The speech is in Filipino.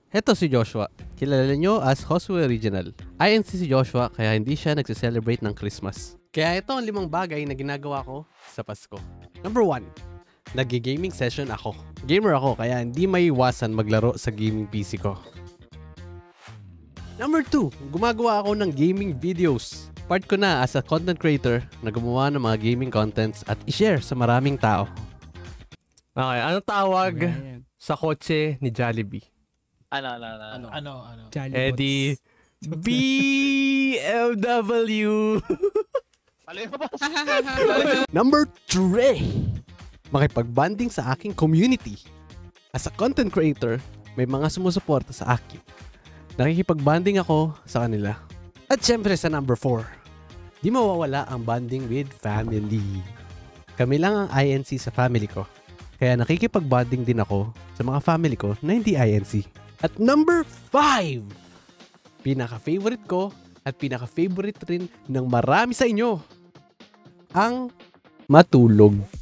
Heto si Joshua. Kilala nyo as Josue Original. INC si Joshua kaya hindi siya nagse-celebrate ng Christmas. Kaya ito ang 5 bagay na ginagawa ko sa Pasko. Number 1, nag-gaming session ako. Gamer ako kaya hindi maiwasan maglaro sa gaming PC ko. Number 2, gumagawa ako ng gaming videos. Part ko na as a content creator na gumawa ng mga gaming contents at i-share sa maraming tao. Okay, ano tawag sa kotse ni Jollibee? Ano? Eddie BMW. Number 3, makipag-bonding sa aking community. As a content creator, may mga sumusuporta sa akin. Nakikipag-bonding ako sa kanila. At syempre sa number 4, di mawawala ang bonding with family. Kami lang ang INC sa family ko. Kaya nakikipag-bonding din ako sa mga family ko na hindi INC. At number 5, pinaka-favorite ko at pinaka-favorite rin ng marami sa inyo, ang matulog.